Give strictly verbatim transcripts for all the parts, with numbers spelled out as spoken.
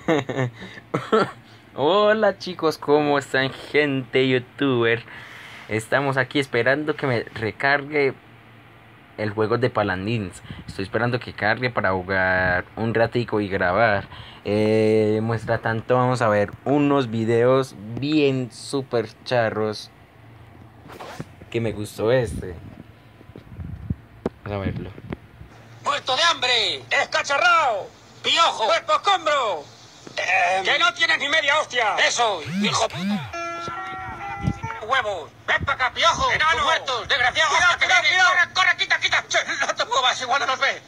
Hola chicos, ¿cómo están, gente youtuber? Estamos aquí esperando que me recargue el juego de Paladins. Estoy esperando que cargue para jugar un ratico y grabar. Eh, muestra tanto, vamos a ver unos videos bien super charros. Que me gustó este. Vamos a verlo. ¡Muerto de hambre! ¡Escacharrao! ¡Piojo! ¡Cuerpo escombro! Eh, ¡Que no tienes ni media hostia! ¡Eso! ¡Hijo puta! ¡Huevos! ¡Ven para acá, piojo! ¡Enano! ¡Muertos! ¡Desgraciado! ¡Cuidado, que viene! ¡Corre, corre, quita, quita! Che, ¡no te muevas! ¡Igual no nos ve!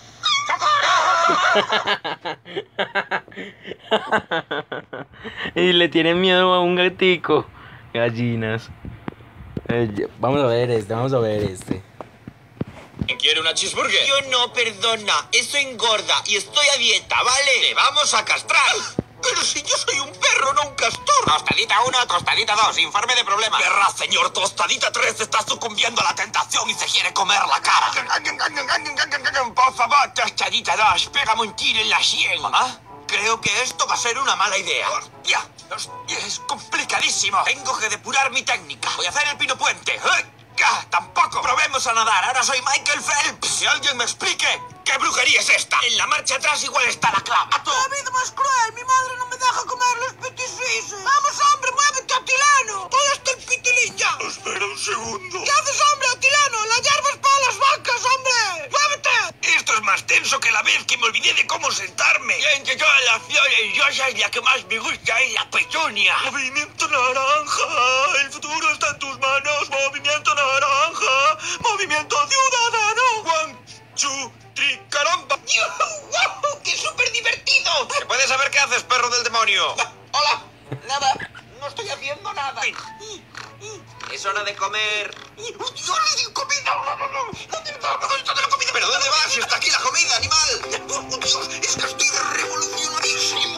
Y le tienen miedo a un gatico. Gallinas. Eh, vamos a ver este, vamos a ver este. ¿Quién quiere una cheeseburger? Yo no, perdona, eso engorda y estoy a dieta, ¿vale? ¡Te vamos a castrar! Pero si yo soy un perro, no un castor. Tostadita uno, tostadita dos, informe de problemas. Guerra, señor Tostadita tres está sucumbiendo a la tentación y se quiere comer la cara. Por favor, tostadita dos, pégame un tiro en la sien. ¿Mamá? Creo que esto va a ser una mala idea. ¡Hostia! ¡Hostia! Es complicadísimo. Tengo que depurar mi técnica. Voy a hacer el pino puente. ¡Ah, tampoco! Probemos a nadar, ahora soy Michael Phelps. Si alguien me explique qué brujería es esta. En la marcha atrás igual está la clave. ¡La vida más cruel! ¡Mi madre no me deja comer los petit suisses! ¡Vamos, hombre, muévete, Atilano! ¡Todo está el pitilín ya! Espera un segundo. ¿Qué haces, hombre, Atilano? ¡La hierba es para las vacas, hombre! ¡Muévete! Esto es más tenso que la vez que me olvidé de cómo sentarme. Y entre todas las flores rosas, la que más me gusta es la petunia. Movimiento naranja, el futuro está en tus manos. Movimiento naranja, movimiento ciudadano. One, two, three, caramba. ¡Wow! ¡Qué súper divertido! ¿Se puede saber qué haces, perro del demonio? Hola, nada, no estoy haciendo nada. Es hora de comer. ¡Dios, comida! ¿Dónde está la comida? ¿Pero dónde vas? Si está aquí la comida, animal. ¡Oh, Dios! ¡Es que estoy revolucionadísimo!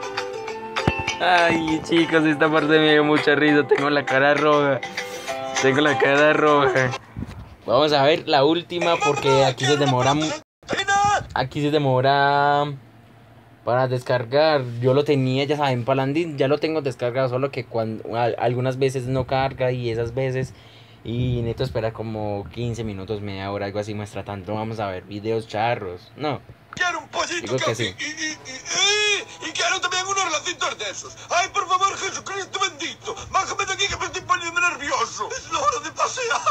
Ay, chicos, esta parte me dio mucha risa. Tengo la cara roja. Tengo la cara roja. Vamos a ver la última porque aquí se demora. Aquí se demora para descargar. Yo lo tenía, ya saben, Paladins. Ya lo tengo descargado. Solo que cuando algunas veces no carga y esas veces. Y necesito esperar como quince minutos, media hora, algo así. Muestra tanto. Vamos a ver videos charros. No. Quiero un pollito Digo que casi. sí. Y, y, y, y, y quiero también unos lacitos de esos. Ay, por favor, Jesucristo bendito. Bájame de aquí que me estoy poniendo nervioso. Es la hora de pasear.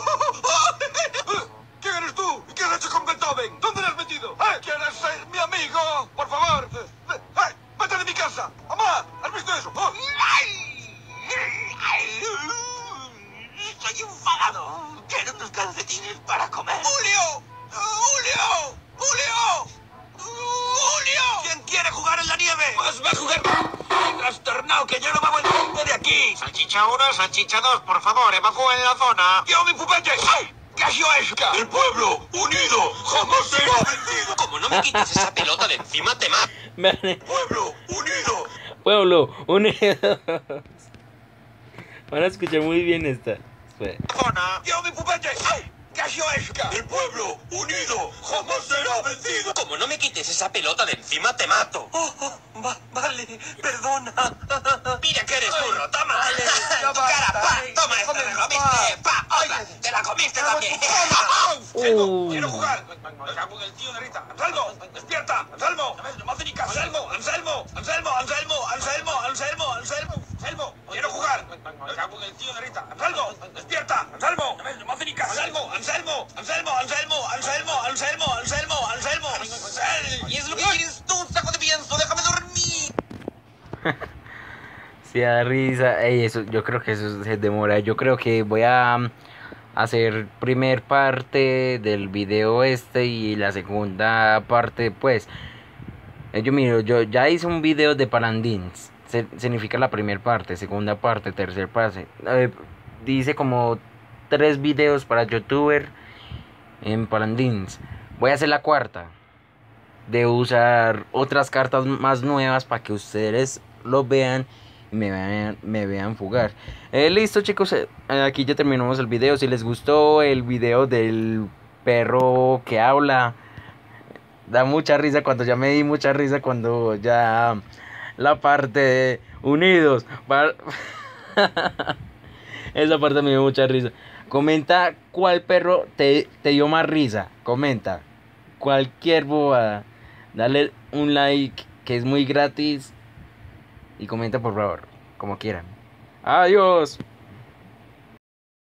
¿Quién eres tú? ¿Y qué has hecho con Beethoven? ¿Dónde le has metido? ¿Eh? ¿Quieres ser mi amigo? Por favor. ¡Eh! ¡Vete de mi casa! ¡Mamá! ¿Has visto eso? Oh. Estoy enfadado. Quiero tus calcetines para comer. ¡Julio! ¡Julio! ¡Julio! ¡Julio! ¿Quién quiere jugar en la nieve? Pues va a jugar. Trastornado, que yo no me vuelvo de aquí. Salchicha uno, salchicha dos, por favor, evacúen la zona. ¡Yo, mi pupete! ¡Ay! ¿Qué ha sido eso? El pueblo unido jamás será vencido. Como no me quites esa pelota de encima, te mato. ¡Pueblo unido! Pueblo unido. Van a escuchar muy bien esta. Espera. Zona. ¡Yo, mi pupete! ¡Ay! ¿Qué ha sido eso? El pueblo unido jamás será vencido. Como no me quites esa pelota de encima, te mato. Oh, oh, va, vale, perdona. Mira que eres burro, toma. Vale, En ya tu basta, cara, pa. venga, Toma esta, te la joder, comiste. pa. Pa, otra, te la comiste también. ¡Anselmo! ¡Quiero jugar! ¡Anselmo, el tío de Rita! ¡Anselmo! ¡Despierta! ¡Anselmo! ¡No me hace ni caso! ¡Anselmo! ¡Anselmo! ¡Anselmo! ¡Anselmo! ¡Anselmo! ¡Anselmo! ¡Anselmo! ¡Anselmo! ¡Quiero jugar! ¡Anselmo, el tío de Rita! ¡Anselmo! ¡Despierta! ¡Anselmo! ¡No me hace ni caso! ¡Anselmo! ¡Anselmo! ¡Anselmo! ¡Anselmo! ¡Anselmo! ¡Anselmo! ¡Anselmo! ¡Anselmo! ¡Anselmo! Y es lo que quieres tú, saco de pienso, déjame dormir. Si da risa. Ey, eso, yo creo que eso se demora. Yo creo que voy a um, hacer primer parte del video este y la segunda parte, pues. Eh, yo miro, yo ya hice un video de Paladins. Se, significa la primera parte, segunda parte, tercera parte. Eh, dice como tres videos para youtuber en Paladins. Voy a hacer la cuarta. De usar otras cartas más nuevas para que ustedes lo vean y me vean, me vean jugar. Eh, listo, chicos, eh, aquí ya terminamos el video. Si les gustó el video del perro que habla, Da mucha risa cuando ya me di mucha risa cuando ya la parte de unidos. Par... Esa parte me dio mucha risa. Comenta cuál perro te, te dio más risa. Comenta. Cualquier bobada. Dale un like que es muy gratis. Y comenta por favor. Como quieran. Adiós.